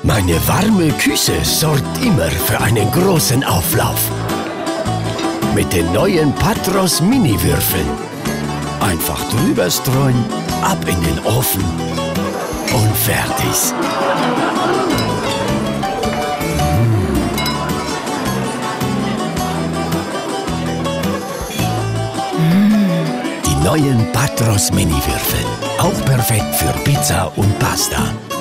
Meine warme Küche sorgt immer für einen großen Auflauf. Mit den neuen Patros Mini-Würfeln. Einfach drüber streuen, ab in den Ofen und fertig. Die neuen Patros Mini-Würfel. Auch perfekt für Pizza und Pasta.